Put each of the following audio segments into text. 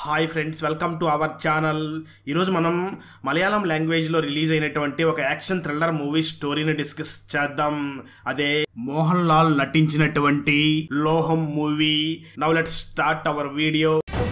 Hi friends, welcome to our channel. ఈరోజు మనం మలయాళం లాంగ్వేజ్లో రిలీజ్ అయినటువంటి ఒక యాక్షన్ థ్రిల్లర్ మూవీ స్టోరీని డిస్కస్ చేద్దాం. అదే మోహన్ లాల్ నటించినటువంటి Loham movie. Now let's start our video.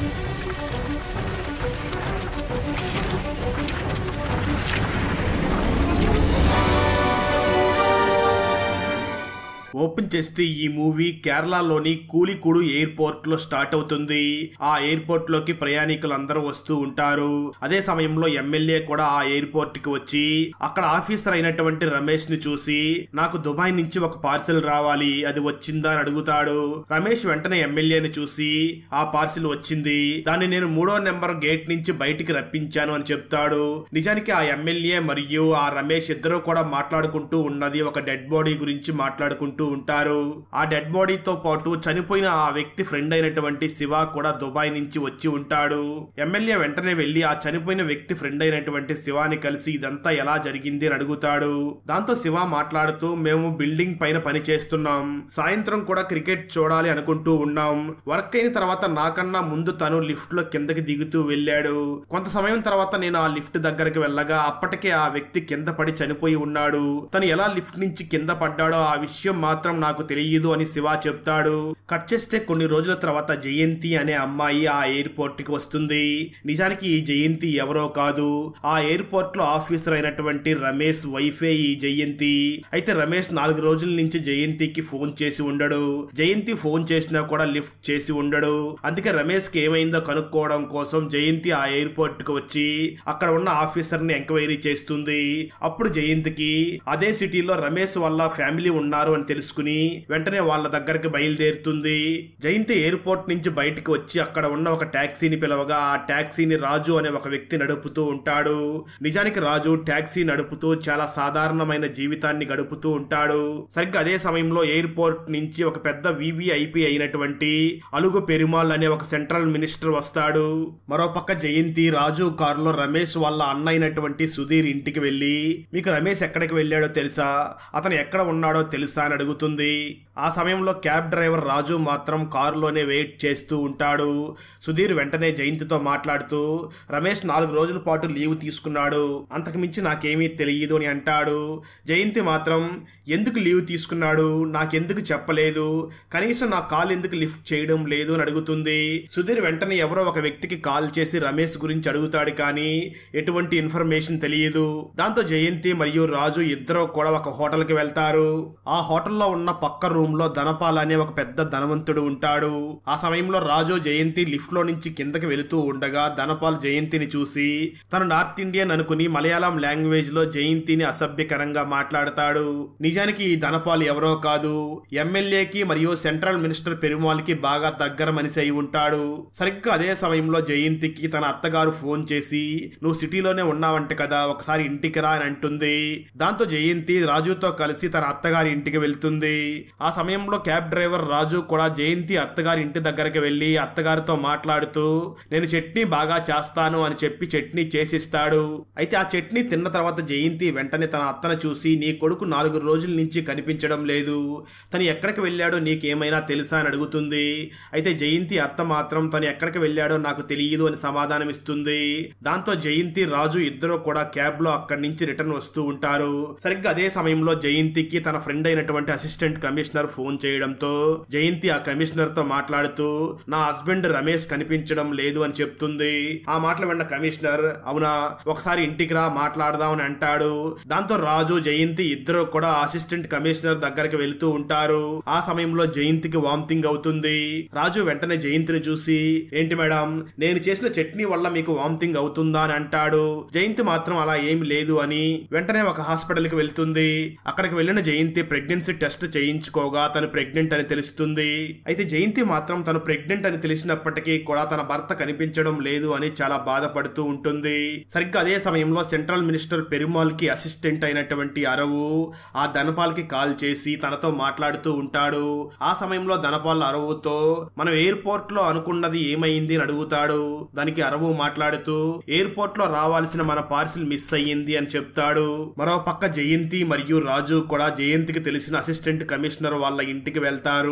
Open చేస్తే ఈ మూవీ కేరళలోని కూలికూడు ఎయిర్పోర్ట్ లో స్టార్ట్ అవుతుంది. ఆ ఎయిర్పోర్ట్ లోకి ప్రయాణికులందరూ వస్తూ ఉంటారు. అదే సమయంలో ఎమ్మెల్యే కూడా ఆ ఎయిర్పోర్ట్ కి వచ్చి అక్కడ ఆఫీసర్ అయినటువంటి రమేష్ ని చూసి, నాకు దుబాయ్ నుంచి ఒక పార్సిల్ రావాలి, అది వచ్చిందా అని అడుగుతాడు. రమేష్ వెంటనే ఎమ్మెల్యేని చూసి, ఆ పార్సిల్ వచ్చింది, దాన్ని నేను 3వ నెంబర్ గేట్ నుంచి బయటికి రప్పించాను అని చెప్తాడు. నిజానికి ఆ ఎమ్మెల్యే మరియు ఆ రమేష్ ఇద్దరు కూడా మాట్లాడుకుంటూ ఉన్నది ఒక డెడ్ బాడీ గురించి మాట్లాడుకుంటూ ఉంటారు. ఆ డెడ్ బాడీతో పాటు చనిపోయిన ఆ వ్యక్తి ఫ్రెండ్ అయినటువంటి శివ కూడా దుబాయ్ నుంచి వచ్చి ఉంటాడు. ఎమ్మెల్యే వెంటనే వెళ్లి ఆ చనిపోయిన వ్యక్తి ఫ్రెండ్ అయినటువంటి శివాని కలిసి ఇదంతా ఎలా జరిగింది అని అడుగుతాడు. దాంతో శివ మాట్లాడుతూ, మేము బిల్డింగ్ పైన పని చేస్తున్నాం, సాయంత్రం కూడా క్రికెట్ చూడాలి అనుకుంటూ ఉన్నాం. వర్క్ అయిన తర్వాత నాకన్నా ముందు తను లిఫ్ట్ లో కిందకి దిగుతూ వెళ్ళాడు. కొంత సమయం తర్వాత నేను ఆ లిఫ్ట్ దగ్గరికి వెళ్ళగా అప్పటికే ఆ వ్యక్తి కింద పడి చనిపోయి ఉన్నాడు. తను ఎలా లిఫ్ట్ నుంచి కింద పడ్డాడో ఆ విషయం మాత్రం నాకు తెలియదు అని శివ చెప్తాడు. కట్ చేస్తే కొన్ని రోజుల తర్వాత జయంతి అనే అమ్మాయి ఆ ఎయిర్పోర్ట్ కి వస్తుంది. నిజానికి ఈ జయంతి ఎవరో కాదు, ఆ ఎయిర్పోర్ట్ లో ఆఫీసర్ అయినటువంటి రమేష్ వైఫే ఈ జయంతి. అయితే రమేష్ 4 రోజుల నుంచి జయంతికి ఫోన్ చేసి ఉండడు. జయంతి ఫోన్ చేసినా కూడా లిఫ్ట్ చేసి ఉండడు. అందుకే రమేష్ కి ఏమైందో కనుక్కోవడం కోసం జయంతి ఆ ఎయిర్పోర్ట్ కి వచ్చి అక్కడ ఉన్న ఆఫీసర్ ని ఎంక్వైరీ చేస్తుంది. అప్పుడు జయంతికి అదే సిటీలో రమేష్ వాళ్ళ ఫ్యామిలీ ఉన్నారు అని తెలుసుకుని వెంటనే వాళ్ళ దగ్గరికి బయలుదేరుతుంది. జయంతి ఎయిర్పోర్ట్ నుంచి బయటికి వచ్చి అక్కడ ఉన్న ఒక టాక్సీని పిలవగా ఆ టాక్సీని రాజు అనే ఒక వ్యక్తి నడుపుతూ ఉంటాడు. నిజానికి రాజు టాక్సీ నడుపుతూ చాలా సాధారణమైన జీవితాన్ని గడుపుతూ ఉంటాడు. సరిగ్గా అదే సమయంలో ఎయిర్పోర్ట్ నుంచి ఒక పెద్ద వివిఐపి అయినటువంటి అలుగు పెరుమాల్ అనే ఒక సెంట్రల్ మినిస్టర్ వస్తాడు. మరోపక్క జయంతి రాజు కారులో రమేష్ వాళ్ళ అన్న అయినటువంటి సుధీర్ ఇంటికి వెళ్లి, మీకు రమేష్ ఎక్కడికి వెళ్ళాడో తెలుసా, అతను ఎక్కడ ఉన్నాడో తెలుసా అని అడుగుతుంది. ఆ సమయంలో క్యాబ్ డ్రైవర్ రాజు మాత్రం కారులోనే వెయిట్ చేస్తూ ఉంటాడు. సుధీర్ వెంటనే జయంతితో మాట్లాడుతూ, రమేష్ 4 రోజుల పాటు లీవ్ తీసుకున్నాడు, అంతకు మించి నాకేమీ తెలియదు అని అంటాడు. జయంతి మాత్రం, ఎందుకు లీవ్ తీసుకున్నాడు, నాకెందుకు చెప్పలేదు, కనీసం నా కాల్ ఎందుకు లిఫ్ట్ చేయడం లేదు అని అడుగుతుంది. సుధీర్ వెంటనే ఎవరో ఒక వ్యక్తికి కాల్ చేసి రమేష్ గురించి అడుగుతాడు, కానీ ఎటువంటి ఇన్ఫర్మేషన్ తెలియదు. దాంతో జయంతి మరియు రాజు ఇద్దరు కూడా ఒక హోటల్ కి వెళ్తారు. ఆ హోటల్లో ఉన్న పక్క రూమ్ లో ధనపాల్ అనే ఒక పెద్ద ధనవంతుడు ఉంటాడు. ఆ సమయంలో రాజు జయంతి లిఫ్ట్ లో నుంచి కిందకి వెళుతూ ఉండగా ధనపాల్ జయంతిని చూసి తను నార్త్ ఇండియన్ అనుకుని మలయాళం లాంగ్వేజ్ లో జయంతిని అసభ్యకరంగా మాట్లాడతాడు. నిజానికి ఈ ధనపాల్ ఎవరో కాదు, ఎమ్మెల్యేకి మరియు సెంట్రల్ మినిస్టర్ పెరుమాల్ కి బాగా దగ్గర మనిషి అయి ఉంటాడు. సరిగ్గా అదే సమయంలో జయంతికి తన అత్తగారు ఫోన్ చేసి, నువ్వు సిటీలోనే ఉన్నావంట కదా, ఒకసారి ఇంటికి రా అని అంటుంది. దాంతో జయంతి రాజుతో కలిసి తన అత్తగారి ఇంటికి వెళ్తుంది. ఆ సమయంలో క్యాబ్ డ్రైవర్ రాజు కూడా జయంతి అత్తగారి ఇంటి దగ్గరికి వెళ్లి అత్తగారితో మాట్లాడుతూ, నేను చట్నీ బాగా చేస్తాను అని చెప్పి చట్నీ చేసిస్తాడు. అయితే ఆ చట్నీ తిన్న తర్వాత జయంతి వెంటనే తన అత్తను చూసి, నీ కొడుకు 4 రోజుల నుంచి కనిపించడం లేదు, తను ఎక్కడికి వెళ్ళాడో నీకేమైనా తెలుసా అని అడుగుతుంది. అయితే జయంతి అత్త మాత్రం తను ఎక్కడికి వెళ్ళాడో నాకు తెలియదు అని సమాధానం ఇస్తుంది. దాంతో జయంతి రాజు ఇద్దరు కూడా క్యాబ్ లో అక్కడి నుంచి రిటర్న్ వస్తూ ఉంటారు. సరిగ్గా అదే సమయంలో జయంతికి తన ఫ్రెండ్ అయినటువంటి అసిస్టెంట్ కమిషనర్ ఫోన్ చేయడంతో జయంతి ఆ కమిషనర్ తో మాట్లాడుతూ, నా హస్బెండ్ రమేష్ కనిపించడం లేదు అని చెప్తుంది. ఆ మాటలు విన్న కమిషనర్, అవునా, ఒకసారి ఇంటికి రా మాట్లాడదాం అని అంటాడు. దాంతో రాజు జయంతి ఇద్దరు కూడా అసిస్టెంట్ కమిషనర్ దగ్గరికి వెళుతూ ఉంటారు. ఆ సమయంలో జయంతికి వామిటింగ్ అవుతుంది. రాజు వెంటనే జయంతిని చూసి, ఏంటి మేడం, నేను చేసిన చట్నీ వల్ల మీకు వామిటింగ్ అవుతుందా అని అంటాడు. జయంతి మాత్రం అలా ఏమి లేదు అని వెంటనే ఒక హాస్పిటల్ కి వెళ్తుంది. అక్కడికి వెళ్లిన జయంతి ప్రెగ్నెన్సీ టెస్ట్ చేయించుకోగా తను ప్రెగ్నెంట్ అని తెలుస్తుంది. అయితే జయంతి మాత్రం తను ప్రెగ్నెంట్ అని తెలిసినప్పటికీ కూడా తన భర్త కనిపించడం లేదు అని చాలా బాధపడుతూ ఉంటుంది. సరిగ్గా అదే సమయంలో సెంట్రల్ మినిస్టర్ పెరుమాల్ కి అసిస్టెంట్ అయినటువంటి అరవు ఆ ధనపాల్ కి కాల్ చేసి తనతో మాట్లాడుతూ ఉంటాడు. ఆ సమయంలో ధనపాల్ అరవుతో, మనం ఎయిర్పోర్ట్ లో అనుకున్నది ఏమైంది అని అడుగుతాడు. దానికి అరవు మాట్లాడుతూ, ఎయిర్పోర్ట్ లో రావాల్సిన మన పార్సిల్ మిస్ అయ్యింది అని చెప్తాడు. మరో పక్క జయంతి మరియు రాజు కూడా జయంతికి తెలిసిన అసిస్టెంట్ కమిషనర్ వాళ్ళ ఇంటికి వెళ్తారు.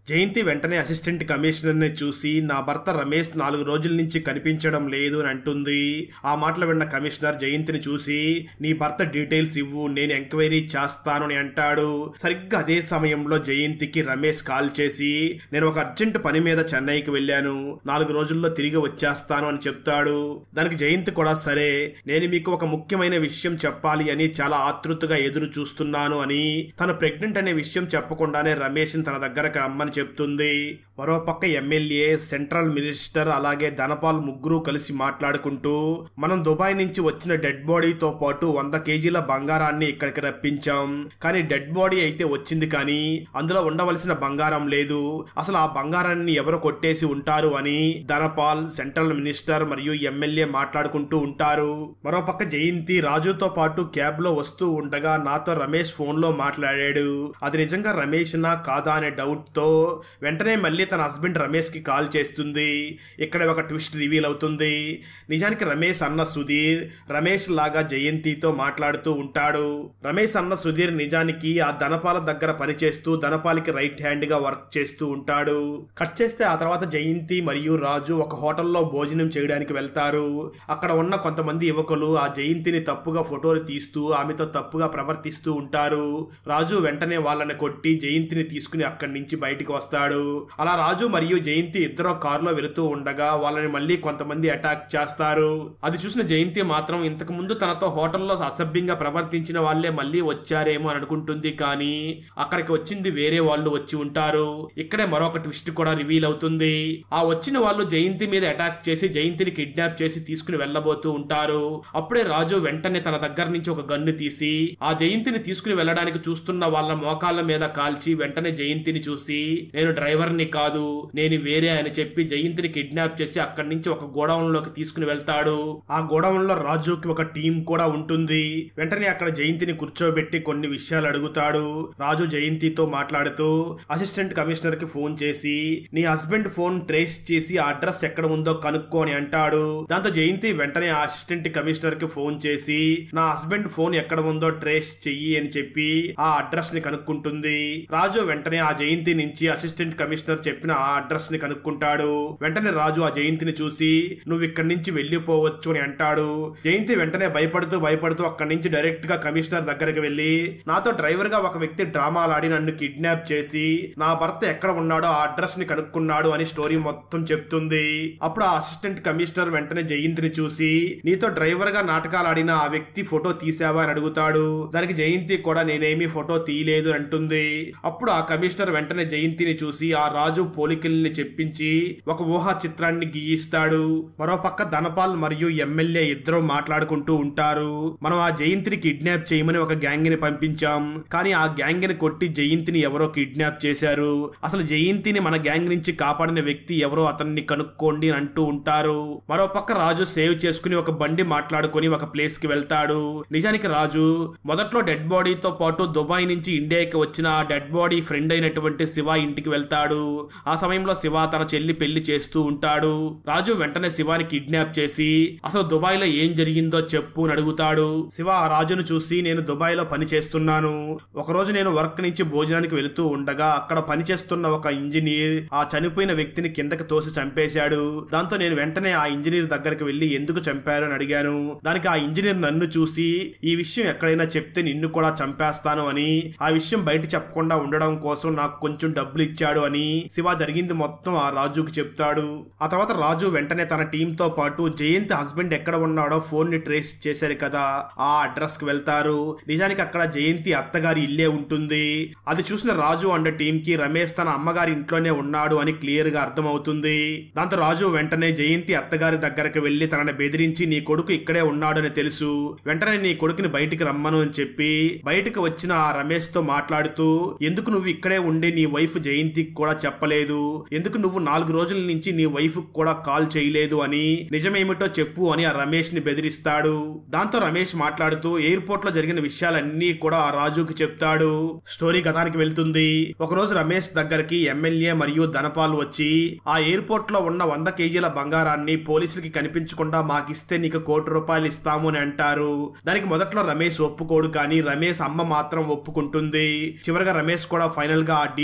జయంతి వెంటనే అసిస్టెంట్ కమిషనర్ ని చూసి నా భర్త రమేష్ 4 రోజుల నుంచి కనిపించడం లేదు అని అంటుంది. ఆ మాటలు విన్న కమిషనర్ జయంతిని చూసి నీ భర్త డీటెయిల్స్ ఇవ్వు, నేను ఎంక్వైరీ చేస్తాను అని అంటాడు. సరిగ్గా అదే సమయంలో జయంతికి రమేష్ కాల్ చేసి నేను ఒక అర్జెంట్ పని మీద చెన్నైకి వెళ్ళాను, 4 రోజుల్లో తిరిగి వచ్చేస్తాను అని చెప్తాడు. దానికి జయంతి కూడా సరే, నేను మీకు ఒక ముఖ్యమైన విషయం చెప్పాలి అని చాలా ఆతృతగా ఎదురు చూస్తున్నాను అని తను ప్రెగ్నెంట్ అనే విషయం చెప్పకుండానే రమేష్ ని తన దగ్గరకు రమ్మని చెప్తుంది. మరోపక్క ఎమ్మెల్యే, సెంట్రల్ మినిస్టర్ అలాగే ధనపాల్ ముగ్గురు కలిసి మాట్లాడుకుంటూ మనం దుబాయ్ నుంచి వచ్చిన డెడ్ బాడీతో పాటు 100 కేజీల బంగారాన్ని ఇక్కడికి రప్పించాం, కానీ డెడ్ బాడీ అయితే వచ్చింది కానీ అందులో ఉండవలసిన బంగారం లేదు, అసలు ఆ బంగారాన్ని ఎవరు కొట్టేసి ఉంటారు అని ధనపాల్, సెంట్రల్ మినిస్టర్ మరియు ఎమ్మెల్యే మాట్లాడుకుంటూ ఉంటారు. మరోపక్క జయంతి రాజుతో పాటు క్యాబ్ లో వస్తూ ఉండగా నాతో రమేష్ ఫోన్ లో మాట్లాడాడు, అది నిజంగా రమేష్ నా కాదా అనే డౌట్ తో వెంటనే మళ్ళీ తన హస్బెండ్ రమేష్ కి కాల్ చేస్తుంది. ఇక్కడ ఒక ట్విస్ట్ రివీల్ అవుతుంది. నిజానికి రమేష్ అన్న సుధీర్ రమేష్ లాగా జయంతితో మాట్లాడుతూ ఉంటాడు. రమేష్ అన్న సుధీర్ నిజానికి ఆ ధనపాల దగ్గర పనిచేస్తూ ధనపాలకి రైట్ హ్యాండ్ గా వర్క్ చేస్తూ ఉంటాడు. కట్ చేస్తే ఆ తర్వాత జయంతి మరియు రాజు ఒక హోటల్లో భోజనం చేయడానికి వెళ్తారు. అక్కడ ఉన్న కొంతమంది యువకులు ఆ జయంతిని తప్పుగా ఫోటోలు తీస్తూ ఆమెతో తప్పుగా ప్రవర్తిస్తూ ఉంటారు. రాజు వెంటనే వాళ్ళని కొట్టి జయంతిని తీసుకుని అక్కడి నుంచి బయటికి వస్తాడు. అలా రాజు మరియు జయంతి ఇద్దరు కారులో వెళుతూ ఉండగా వాళ్ళని మళ్ళీ కొంతమంది అటాక్ చేస్తారు. అది చూసిన జయంతి మాత్రం ఇంతకు ముందు తనతో హోటల్లో అసభ్యంగా ప్రవర్తించిన వాళ్ళే మళ్ళీ వచ్చారేమో అని అనుకుంటుంది, కానీ అక్కడికి వచ్చింది వేరే వాళ్ళు వచ్చి ఉంటారు. ఇక్కడే మరొక ట్విస్ట్ కూడా రివీల్ అవుతుంది. ఆ వచ్చిన వాళ్ళు జయంతి మీద అటాక్ చేసి జయంతిని కిడ్నాప్ చేసి తీసుకుని వెళ్ళబోతూ ఉంటారు. అప్పుడే రాజు వెంటనే తన దగ్గర నుంచి ఒక గన్ను తీసి ఆ జయంతిని తీసుకుని వెళ్ళడానికి చూస్తున్న వాళ్ళ మోకాళ్ళ మీద కాల్చి వెంటనే జయంతిని చూసి నేను డ్రైవర్ని కాదు, నేను వేరే అని చెప్పి జయంతిని కిడ్నాప్ చేసి అక్కడి నుంచి ఒక గోడౌన్ లోకి తీసుకుని వెళ్తాడు. ఆ గోడౌన్ లో రాజుకి ఒక టీం కూడా ఉంటుంది. వెంటనే అక్కడ జయంతిని కూర్చోబెట్టి కొన్ని విషయాలు అడుగుతాడు. రాజు జయంతితో మాట్లాడుతూ అసిస్టెంట్ కమిషనర్ కి ఫోన్ చేసి నీ హస్బెండ్ ఫోన్ ట్రేస్ చేసి ఆ అడ్రస్ ఎక్కడ ఉందో కనుక్కో అని అంటాడు. దాంతో జయంతి వెంటనే ఆ అసిస్టెంట్ కమిషనర్ కి ఫోన్ చేసి నా హస్బెండ్ ఫోన్ ఎక్కడ ఉందో ట్రేస్ చెయ్యి అని చెప్పి ఆ అడ్రస్ ని కనుక్కుంటుంది. రాజు వెంటనే ఆ జయంతి నుంచి అసిస్టెంట్ కమిషనర్ చెప్పిన ఆ అడ్రస్ ని కనుక్కుంటాడు. వెంటనే రాజు ఆ జయంతిని చూసి నువ్వు ఇక్కడి నుంచి వెళ్ళిపోవచ్చు అని అంటాడు. జయంతి వెంటనే భయపడుతూ అక్కడి నుంచి డైరెక్ట్ గా కమిషనర్ దగ్గరికి వెళ్లి నాతో డ్రైవర్ గా ఒక వ్యక్తి డ్రామాలాడి నన్ను కిడ్నాప్ చేసి నా భర్త ఎక్కడ ఉన్నాడో ఆ అడ్రస్ ని కనుక్కున్నాడు అని స్టోరీ మొత్తం చెప్తుంది. అప్పుడు ఆ అసిస్టెంట్ కమిషనర్ వెంటనే జయంతిని చూసి నీతో డ్రైవర్ గా నాటకాలు ఆడిన ఆ వ్యక్తి ఫోటో తీసావా అని అడుగుతాడు. దానికి జయంతి కూడా నేనేమీ ఫోటో తీయలేదు అంటుంది. అప్పుడు ఆ కమిషనర్ వెంటనే జయంతిని చూసి ఆ రాజు పోలికల్ని చెప్పించి ఒక ఊహా చిత్రాన్ని గీయిస్తాడు. మరోపక్క ధనపాల్ మరియు ఎమ్మెల్యే ఇద్దరు మాట్లాడుకుంటూ ఉంటారు. మనం ఆ జయంతిని కిడ్నాప్ చేయమని ఒక గ్యాంగ్ ని పంపించాం, కానీ ఆ గ్యాంగ్ ని కొట్టి జయంతిని ఎవరో కిడ్నాప్ చేశారు, అసలు జయంతిని మన గ్యాంగ్ నుంచి కాపాడిన వ్యక్తి ఎవరో అతన్ని కనుక్కోండి అని అంటూ ఉంటారు. మరోపక్క రాజు సేవ్ చేసుకుని ఒక బండి మాట్లాడుకుని ఒక ప్లేస్ కి వెళ్తాడు. నిజానికి రాజు మొదట్లో డెడ్ బాడీతో పాటు దుబాయ్ నుంచి ఇండియాకి వచ్చిన ఆ డెడ్ బాడీ ఫ్రెండ్ అయినటువంటి శివ ఇంటికి వెళ్తాడు. ఆ సమయంలో శివ తన చెల్లి పెళ్లి చేస్తూ ఉంటాడు. రాజు వెంటనే శివాని కిడ్నాప్ చేసి అసలు దుబాయ్ లో ఏం జరిగిందో చెప్పు అని అడుగుతాడు. శివ ఆ రాజును చూసి నేను దుబాయ్ లో పని చేస్తున్నాను, ఒకరోజు నేను వర్క్ నుంచి భోజనానికి వెళుతూ ఉండగా అక్కడ పనిచేస్తున్న ఒక ఇంజనీర్ ఆ చనిపోయిన వ్యక్తిని కిందకి తోసి చంపేశాడు. దాంతో నేను వెంటనే ఆ ఇంజనీర్ దగ్గరికి వెళ్లి ఎందుకు చంపారు అని అడిగాను. దానికి ఆ ఇంజనీర్ నన్ను చూసి ఈ విషయం ఎక్కడైనా చెప్తే నిన్ను కూడా చంపేస్తాను అని, ఆ విషయం బయట చెప్పకుండా ఉండడం కోసం నాకు కొంచెం డబ్బులు ఇచ్చాడు అని శివ జరిగింది మొత్తం ఆ రాజుకి చెప్తాడు. ఆ తర్వాత రాజు వెంటనే తన టీం తో పాటు జయంతి హస్బెండ్ ఎక్కడ ఉన్నాడో ఫోన్ ని ట్రేస్ చేశారు కదా ఆ అడ్రస్ కి వెళ్తారు. నిజానికి అక్కడ జయంతి అత్తగారి ఇల్లే ఉంటుంది. అది చూసిన రాజు అండ్ టీం కి రమేష్ తన అమ్మగారి ఇంట్లోనే ఉన్నాడు అని క్లియర్ గా అర్థమవుతుంది. దాంతో రాజు వెంటనే జయంతి అత్తగారి దగ్గరకు వెళ్లి తనని బెదిరించి నీ కొడుకు ఇక్కడే ఉన్నాడు అని తెలుసు, వెంటనే నీ కొడుకుని బయటికి రమ్మను అని చెప్పి బయటకు వచ్చిన ఆ రమేష్ తో మాట్లాడుతూ ఎందుకు నువ్వు ఇక్కడే ఉండి నీ వైఫ్ జయంతికి కూడా చెప్పలేదు, ఎందుకు నువ్వు 4 రోజుల నుంచి నీ వైఫ్ కూడా కాల్ చేయలేదు అని, నిజమేమిటో చెప్పు అని ఆ రమేష్ ని బెదిరిస్తాడు. దాంతో రమేష్ మాట్లాడుతూ ఎయిర్పోర్ట్ లో జరిగిన విషయాలన్నీ కూడా ఆ రాజుకి చెప్తాడు. స్టోరీ గతానికి వెళ్తుంది. ఒకరోజు రమేష్ దగ్గరికి ఎమ్మెల్యే మరియు ధనపాల్ వచ్చి ఆ ఎయిర్పోర్ట్ లో ఉన్న 100 కేజీల బంగారాన్ని పోలీసులకి కనిపించకుండా మాకిస్తే నీకు ₹1,00,00,000 ఇస్తాము అని అంటారు. దానికి మొదట్లో రమేష్ ఒప్పుకోడు, కానీ రమేష్ అమ్మ మాత్రం ఒప్పుకుంటుంది. చివరిగా రమేష్ కూడా ఫైనల్ గా ఆ డీల్ కి ఒప్పుకుంటాడు.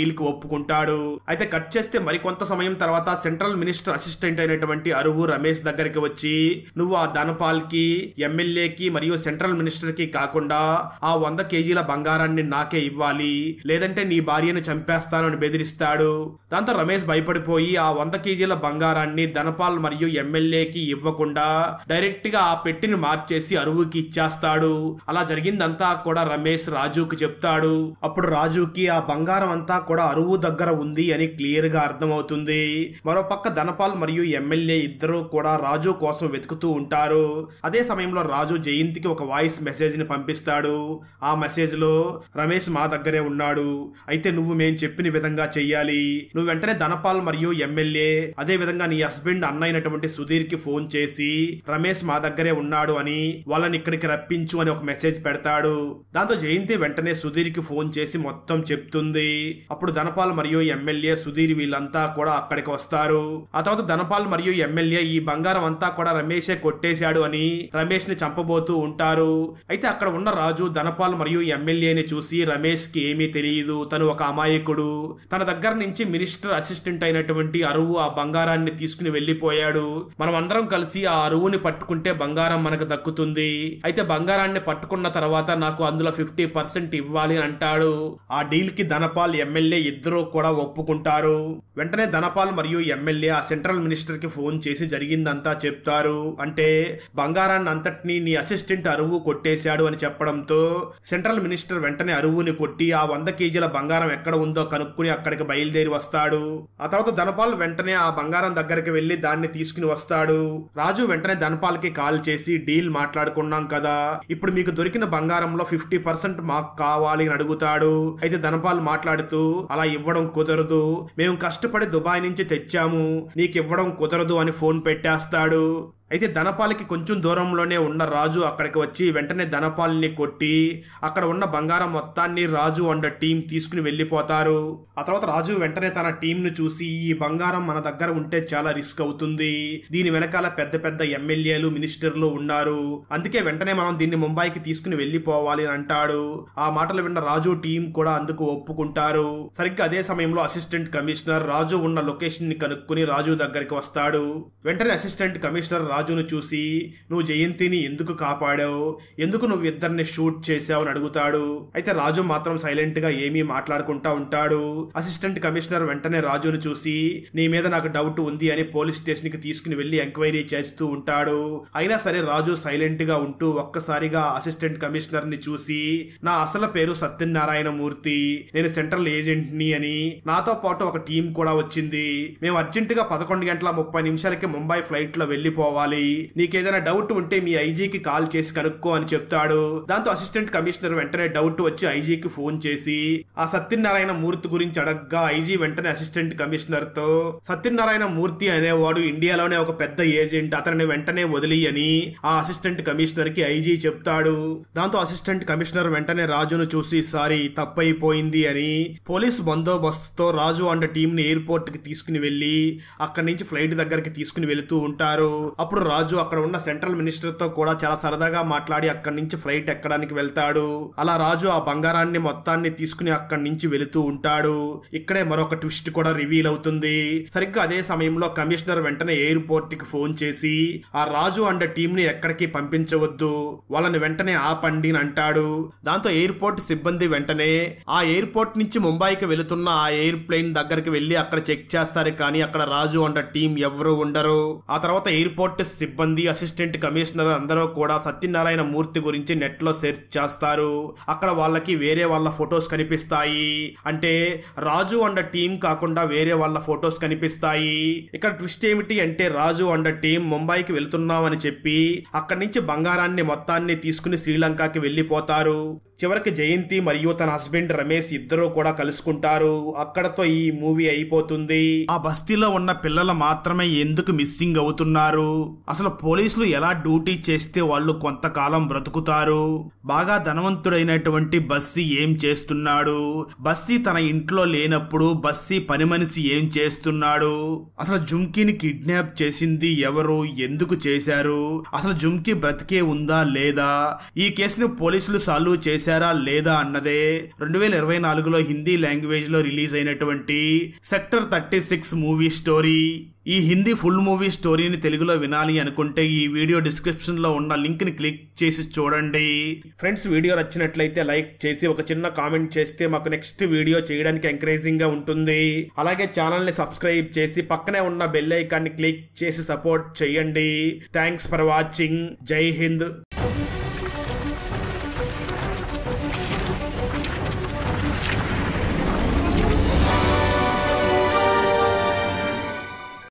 ఒప్పుకుంటాడు. అయితే కట్ చేస్తే మరికొంత సమయం తర్వాత సెంట్రల్ మినిస్టర్ అసిస్టెంట్ అయినటువంటి అరువు రమేష్ దగ్గరికి వచ్చి, నువ్వు ఆ ధనపాల్ కి, ఎమ్మెల్యేకి మరియు సెంట్రల్ మినిస్టర్ కి కాకుండా ఆ 100 కేజీల బంగారాన్ని నాకే ఇవ్వాలి, లేదంటే నీ భార్యను చంపేస్తాను అని బెదిరిస్తాడు. దాంతో రమేష్ భయపడిపోయి ఆ 100 కేజీల బంగారాన్ని ధనపాల్ మరియు ఎమ్మెల్యేకి ఇవ్వకుండా డైరెక్ట్ గా ఆ పెట్టిని మార్చేసి అరువుకి ఇచ్చేస్తాడు. అలా జరిగిందంతా కూడా రమేష్ రాజుకి చెప్తాడు. అప్పుడు రాజుకి ఆ బంగారం అంతా కూడా అరువు దగ్గర ఉంది అని క్లియర్ గా అర్థమవుతుంది. మరోపక్క ధనపాల్ మరియు ఎమ్మెల్యే ఇద్దరు కూడా రాజు కోసం వెతుకుతూ ఉంటారు. అదే సమయంలో రాజు జయంతికి ఒక వాయిస్ మెసేజ్ ని పంపిస్తాడు. ఆ మెసేజ్ లో, రమేష్ మా దగ్గరే ఉన్నాడు, అయితే నువ్వు మేం చెప్పిన విధంగా చెయ్యాలి. నువ్వు వెంటనే ధనపాల్ మరియు ఎమ్మెల్యే, అదే విధంగా నీ హస్బెండ్ అన్న అయినటువంటి సుధీర్ కి ఫోన్ చేసి రమేష్ మా దగ్గరే ఉన్నాడు అని వాళ్ళని ఇక్కడికి రప్పించు అని ఒక మెసేజ్ పెడతాడు. దాంతో జయంతి వెంటనే సుధీర్ కి ఫోన్ చేసి మొత్తం చెప్తుంది. అప్పుడు ధనపాల్ మరియు ఎమ్మెల్యే, సుధీర్ వీళ్ళంతా కూడా అక్కడికి వస్తారు. ఆ తర్వాత ధనపాల్ మరియు ఎమ్మెల్యే ఈ బంగారం అంతా కూడా రమేషే కొట్టేశాడు అని రమేష్ ని చంపబోతూ ఉంటారు. అయితే అక్కడ ఉన్న రాజు ధనపాల్ మరియు ఎమ్మెల్యేని చూసి, రమేష్ కి ఏమీ తెలియదు, తను ఒక అమాయకుడు, తన దగ్గర నుంచి మినిస్టర్ అసిస్టెంట్ అయినటువంటి అరువు ఆ బంగారాన్ని తీసుకుని వెళ్లిపోయాడు, మనం అందరం కలిసి ఆ అరువుని పట్టుకుంటే బంగారం మనకు దక్కుతుంది, అయితే బంగారాన్ని పట్టుకున్న తర్వాత నాకు అందులో 50% ఇవ్వాలి అని అంటాడు. ఆ డీల్ కి ధనపాల్ ఎమ్మెల్యే ఇద్దరు కూడా ఒప్పుకుంటారు. వెంటనే ధనపాల్ మరియు ఎమ్మెల్యే ఆ సెంట్రల్ మినిస్టర్ కి ఫోన్ చేసి జరిగిందంతా చెప్తారు. అంటే బంగారాన్ని అంతటినీ నీ అసిస్టెంట్ అరువు కొట్టేశాడు అని చెప్పడంతో సెంట్రల్ మినిస్టర్ వెంటనే అరువుని కొట్టి ఆ 100 కేజీల బంగారం ఎక్కడ ఉందో కనుక్కుని అక్కడికి బయలుదేరి వస్తాడు. ఆ తర్వాత ధనపాల్ వెంటనే ఆ బంగారం దగ్గరికి వెళ్లి దాన్ని తీసుకుని వస్తాడు. రాజు వెంటనే ధనపాల్ కి కాల్ చేసి, డీల్ మాట్లాడుకున్నాం కదా, ఇప్పుడు మీకు దొరికిన బంగారంలో 50% మాకు కావాలి అని అడుగుతాడు. అయితే ధనపాల్ మాట్లాడుతూ, అలా ఇవ్వడం కుదరదు, మేము కష్టపడి దుబాయ్ నుంచి తెచ్చాము, నీకు ఇవ్వడం కుదరదు అని ఫోన్ పెట్టేస్తాడు. అయితే ధనపాల్కి కొంచెం దూరంలోనే ఉన్న రాజు అక్కడికి వచ్చి వెంటనే ధనపాల్ని కొట్టి అక్కడ ఉన్న బంగారం మొత్తాన్ని రాజు అండ్ టీం తీసుకుని వెళ్ళిపోతారు. ఆ తర్వాత రాజు వెంటనే తన టీంను చూసి, ఈ బంగారం మన దగ్గర ఉంటే చాలా రిస్క్ అవుతుంది, దీని వెనకాల పెద్ద పెద్ద ఎమ్మెల్యేలు, మినిస్టర్లు ఉన్నారు, అందుకే వెంటనే మనం దీన్ని ముంబైకి తీసుకుని వెళ్ళిపోవాలి అని అంటాడు. ఆ మాటలు విన్న రాజు టీం కూడా అందుకు ఒప్పుకుంటారు. సరిగ్గా అదే సమయంలో అసిస్టెంట్ కమిషనర్ రాజు ఉన్న లొకేషన్ ని కనుక్కుని రాజు దగ్గరికి వస్తాడు. వెంటనే అసిస్టెంట్ కమిషనర్ రాజును చూసి, నువ్వు జయంతిని ఎందుకు కాపాడావు, ఎందుకు నువ్వు ఇద్దరిని షూట్ చేసావు అని అడుగుతాడు. అయితే రాజు మాత్రం సైలెంట్ గా ఏమీ మాట్లాడుకుంటా ఉంటాడు. అసిస్టెంట్ కమిషనర్ వెంటనే రాజును చూసి, నీ మీద నాకు డౌట్ ఉంది అని పోలీస్ స్టేషన్ కి తీసుకుని వెళ్లి ఎంక్వైరీ చేస్తూ ఉంటాడు. అయినా సరే రాజు సైలెంట్ గా ఉంటూ ఒక్కసారిగా అసిస్టెంట్ కమిషనర్ ని చూసి, నా అసలు పేరు సత్యనారాయణ మూర్తి, నేను సెంట్రల్ ఏజెంట్ ని అని, నాతో పాటు ఒక టీం కూడా వచ్చింది, మేము అర్జెంట్ గా 11:30 ముంబై ఫ్లైట్ లో వెళ్లిపోవాలి, నీకేదైనా డౌట్ ఉంటే మీ ఐజీకి కాల్ చేసి కనుక్కో అని చెప్తాడు. దాంతో అసిస్టెంట్ కమిషనర్ వెంటనే డౌట్ వచ్చి ఐజీకి ఫోన్ చేసి ఆ సత్యనారాయణ మూర్తి గురించి అడగ్గా ఐజీ వెంటనే అసిస్టెంట్ కమిషనర్ తో, సత్యనారాయణ మూర్తి అనేవాడు ఇండియాలోనే ఒక పెద్ద ఏజెంట్, అతనిని వెంటనే వదిలి అని ఆ అసిస్టెంట్ కమిషనర్ కి ఐజీ చెప్తాడు. దాంతో అసిస్టెంట్ కమిషనర్ వెంటనే రాజును చూసి, సారీ తప్పైపోయింది అని పోలీస్ బందోబస్తుతో రాజు అండ్ టీం ని ఎయిర్పోర్ట్ కి తీసుకుని వెళ్లి అక్కడి నుంచి ఫ్లైట్ దగ్గరికి తీసుకుని వెళుతూ ఉంటారు. అప్పుడు రాజు అక్కడ ఉన్న సెంట్రల్ మినిస్టర్ తో కూడా చాలా సరదాగా మాట్లాడి అక్కడి నుంచి ఫ్లైట్ ఎక్కడానికి వెళ్తాడు. అలా రాజు ఆ బంగారాన్ని మొత్తాన్ని తీసుకుని అక్కడి నుంచి వెళుతూ ఉంటాడు. ఇక్కడే మరొక ట్విస్ట్ కూడా రివీల్ అవుతుంది. సరిగ్గా అదే సమయంలో కమిషనర్ వెంటనే ఎయిర్పోర్ట్ కి ఫోన్ చేసి, ఆ రాజు అండ్ టీం ని ఎక్కడికి పంపించవద్దు, వాళ్ళని వెంటనే ఆపండి అని అంటాడు. దాంతో ఎయిర్పోర్ట్ సిబ్బంది వెంటనే ఆ ఎయిర్పోర్ట్ నుంచి ముంబైకి వెళుతున్న ఆ ఎయిర్ ప్లేన్ దగ్గరికి వెళ్లి అక్కడ చెక్ చేస్తారు, కానీ అక్కడ రాజు అండ్ టీం ఎవరు ఉండరు. ఆ తర్వాత ఎయిర్పోర్ట్ సిబ్బంది, అసిస్టెంట్ కమిషనర్ అందరూ కూడా సత్యనారాయణ మూర్తి గురించి నెట్ లో సెర్చ్ చేస్తారు. అక్కడ వాళ్ళకి వేరే వాళ్ళ ఫొటోస్ కనిపిస్తాయి, అంటే రాజు అండ్ టీం కాకుండా వేరే వాళ్ళ ఫొటోస్ కనిపిస్తాయి. ఇక్కడ ట్విస్ట్ ఏమిటి అంటే రాజు అండ్ టీం ముంబైకి వెళ్తున్నామని చెప్పి అక్కడి నుంచి బంగారాన్ని మొత్తాన్ని తీసుకుని శ్రీలంకకి వెళ్లిపోతారు. చివరికి జయంతి మరియు తన హస్బెండ్ రమేష్ ఇద్దరు కూడా కలుసుకుంటారు. అక్కడతో ఈ మూవీ అయిపోతుంది. ఆ బస్తీలో ఉన్న పిల్లలు మాత్రమే ఎందుకు మిస్సింగ్ అవుతున్నారు, అసలు పోలీసులు ఎలా డ్యూటీ చేస్తే వాళ్ళు కొంతకాలం బ్రతుకుతారు, బాగా ధనవంతుడైనటువంటి బస్సీ ఏం చేస్తున్నాడు, బస్సీ తన ఇంట్లో లేనప్పుడు బస్సీ పని మనిషి ఏం చేస్తున్నాడు, అసలు జుమ్కీని కిడ్నాప్ చేసింది ఎవరు, ఎందుకు చేశారు, అసలు జుమ్కీ బ్రతికే ఉందా లేదా, ఈ కేసును పోలీసులు సాల్వ్ చేశారు చేశారా లేదా అన్నదే 2024లో హిందీ లాంగ్వేజ్ లో రిలీజ్ అయినటువంటి సెక్టర్ 36 మూవీ స్టోరీ. ఈ హిందీ ఫుల్ మూవీ స్టోరీని తెలుగులో వినాలి అనుకుంటే ఈ వీడియో డిస్క్రిప్షన్ లో ఉన్న లింక్ ని క్లిక్ చేసి చూడండి. ఫ్రెండ్స్, వీడియో నచ్చినట్లయితే లైక్ చేసి ఒక చిన్న కామెంట్ చేస్తే మాకు నెక్స్ట్ వీడియో చేయడానికి ఎంకరేజింగ్ గా ఉంటుంది. అలాగే ఛానల్ ని సబ్స్క్రైబ్ చేసి పక్కనే ఉన్న బెల్ ఐకాన్ ని క్లిక్ చేసి సపోర్ట్ చేయండి. Thanks for watching. Jai Hind.